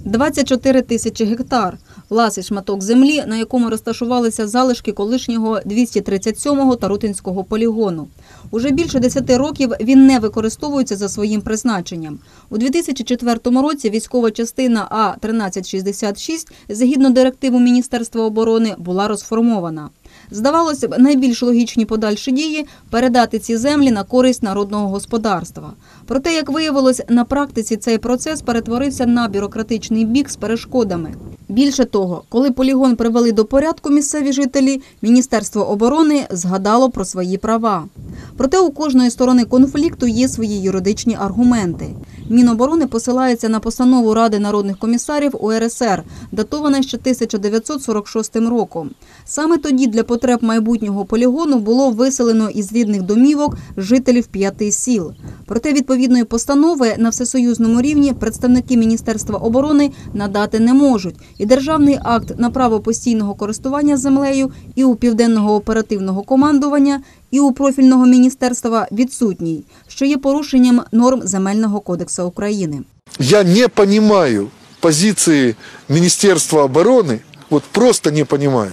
24 тисячі гектар – ласий шматок землі, на якому розташувалися залишки колишнього 237-го Тарутинського полігону. Уже більше 10 років він не використовується за своїм призначенням. У 2004 році військова частина А-1366, згідно директиву Міністерства оборони, була розформована. Здавалося б, найбільш логічні подальші дії – передати ці землі на користь народного господарства. Проте, як виявилось, на практиці цей процес перетворився на бюрократичний бік з перешкодами. Більше того, коли полігон привели до порядку місцеві жителі, Міністерство оборони згадало про свої права. Проте у кожної сторони конфлікту є свої юридичні аргументи. Міноборони посилається на постанову Ради народних комісарів УРСР, датована ще 1946 роком. Саме тоді для потреб майбутнього полігону було виселено із рідних домівок жителів 5 сіл. Проте відповідної постанови на всесоюзному рівні представники Міністерства оборони надати не можуть. І державний акт на право постійного користування землею і у Південного оперативного командування, і у профільного міністерства відсутній, що є порушенням норм Земельного кодексу України. Я не розумію позиції Міністерства оборони, от просто не розумію.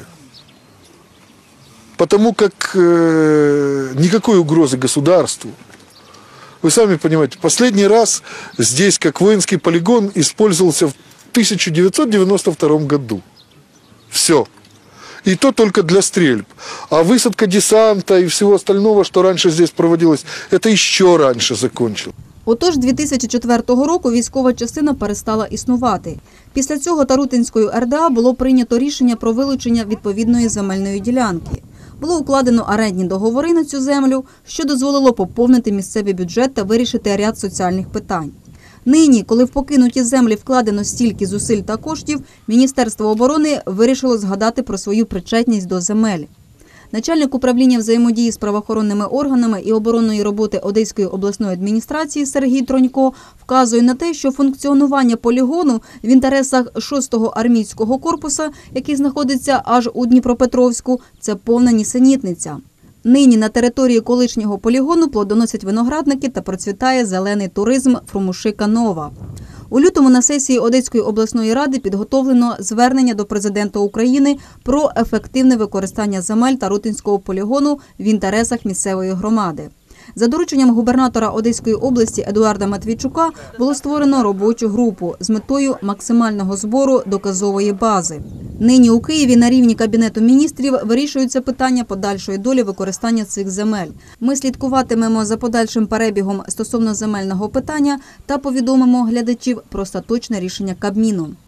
Потому как никакой угрозы государству. Вы сами понимаете, последний раз здесь как воинский полигон использовался в 1992 году. Все. И то только для стрельб. А высадка десанта и всего остального, что раньше здесь проводилось, это еще раньше закончилось. Отож, 2004 року військова частина перестала існувати. Після цього Тарутинською РДА було прийнято рішення про вилучення відповідної земельної ділянки. Було укладено орендні договори на цю землю, що дозволило поповнити місцевий бюджет та вирішити ряд соціальних питань. Нині, коли в покинуті землі вкладено стільки зусиль та коштів, Міністерство оборони вирішило згадати про свою причетність до земель. Начальник управління взаємодії з правоохоронними органами і оборонної роботи Одеської обласної адміністрації Сергій Тронько вказує на те, що функціонування полігону в інтересах 6-го армійського корпусу, який знаходиться аж у Дніпропетровську, це повна нісенітниця. Нині на території колишнього полігону плодоносять виноградники та процвітає зелений туризм Фрумушика Нова. У лютому на сесії Одеської обласної ради підготовлено звернення до президента України про ефективне використання земель Тарутинського полігону в інтересах місцевої громади. За дорученням губернатора Одеської області Едуарда Матвійчука було створено робочу групу з метою максимального збору доказової бази. Нині у Києві на рівні Кабінету міністрів вирішуються питання подальшої долі використання цих земель. Ми слідкуватимемо за подальшим перебігом стосовно земельного питання та повідомимо глядачів про остаточне рішення Кабміну.